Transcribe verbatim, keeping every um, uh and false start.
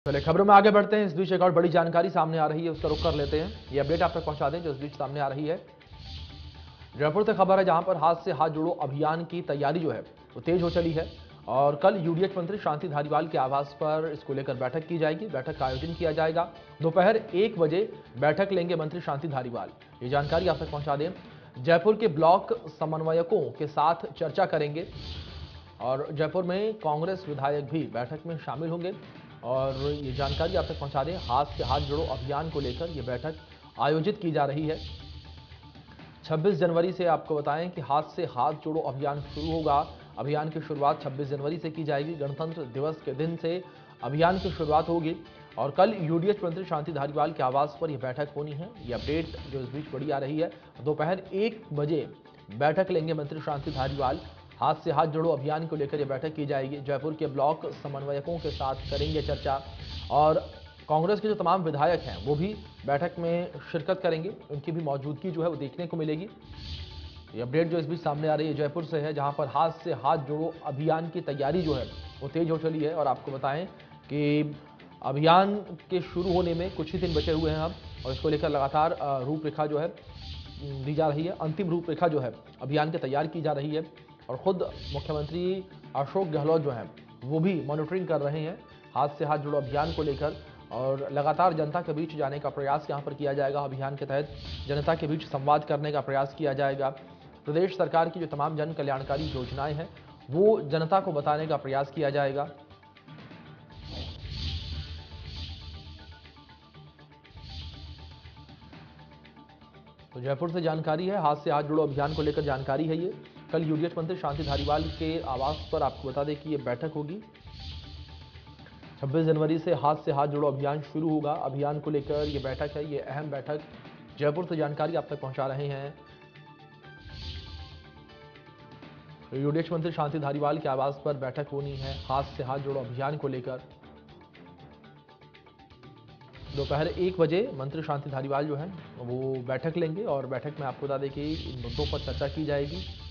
पहले खबरों में आगे बढ़ते हैं। इस बीच एक और बड़ी जानकारी सामने आ रही है, उसका रुख कर लेते हैं। ये अपडेट आप तक पहुंचा दें जो इस बीच सामने आ रही है। जयपुर से खबर है जहां पर हाथ से हाथ जोड़ो अभियान की तैयारी जो है वो तेज हो चली है और कल यूडीएच मंत्री शांति धारीवाल के आवास पर इसको लेकर बैठक की जाएगी। बैठक का आयोजन किया जाएगा। दोपहर एक बजे बैठक लेंगे मंत्री शांति धारीवाल। ये जानकारी आप तक पहुंचा दें। जयपुर के ब्लॉक समन्वयकों के साथ चर्चा करेंगे और जयपुर में कांग्रेस विधायक भी बैठक में शामिल होंगे और ये जानकारी आप तक पहुंचा दें। हाथ से हाथ जोड़ो अभियान को लेकर ये बैठक आयोजित की जा रही है। छब्बीस जनवरी से आपको बताएं कि हाथ से हाथ जोड़ो अभियान शुरू होगा। अभियान की शुरुआत छब्बीस जनवरी से की जाएगी। गणतंत्र दिवस के दिन से अभियान की शुरुआत होगी और कल यूडीएच मंत्री शांति धारीवाल के आवास पर यह बैठक होनी है। यह अपडेट जो इस बीच बड़ी आ रही है। दोपहर एक बजे बैठक लेंगे मंत्री शांति धारीवाल। हाथ से हाथ जोड़ो अभियान को लेकर यह बैठक की जाएगी। जयपुर के ब्लॉक समन्वयकों के साथ करेंगे चर्चा और कांग्रेस के जो तमाम विधायक हैं वो भी बैठक में शिरकत करेंगे। उनकी भी मौजूदगी जो है वो देखने को मिलेगी। ये अपडेट जो इस बीच सामने आ रही है जयपुर से है, जहां पर हाथ से हाथ जोड़ो अभियान की तैयारी जो है वो तेज हो चली है और आपको बताएं कि अभियान के शुरू होने में कुछ ही दिन बचे हुए हैं अब और इसको लेकर लगातार रूपरेखा जो है दी जा रही है। अंतिम रूपरेखा जो है अभियान की तैयार की जा रही है और खुद मुख्यमंत्री अशोक गहलोत जो है वो भी मॉनिटरिंग कर रहे हैं हाथ से हाथ जोड़ो अभियान को लेकर और लगातार जनता के बीच जाने का प्रयास यहां पर किया जाएगा। अभियान के तहत जनता के बीच संवाद करने का प्रयास किया जाएगा। प्रदेश सरकार की जो तमाम जन कल्याणकारी योजनाएं हैं वो जनता को बताने का प्रयास किया जाएगा। तो जयपुर से जानकारी है, हाथ से हाथ जोड़ो अभियान को लेकर जानकारी है। ये कल यूडीएच मंत्री शांति धारीवाल के आवास पर आपको बता दें कि ये बैठक होगी। छब्बीस जनवरी से हाथ से हाथ जोड़ो अभियान शुरू होगा। अभियान को लेकर ये बैठक है, ये अहम बैठक जयपुर से जानकारी आप तक पहुंचा रहे हैं। यूडीएच मंत्री शांति धारीवाल के आवास पर बैठक होनी है हाथ से हाथ जोड़ो अभियान को लेकर। दोपहर एक बजे मंत्री शांति धारीवाल जो है वो बैठक लेंगे और बैठक में आपको बता दें कि इन मुद्दों पर चर्चा की जाएगी।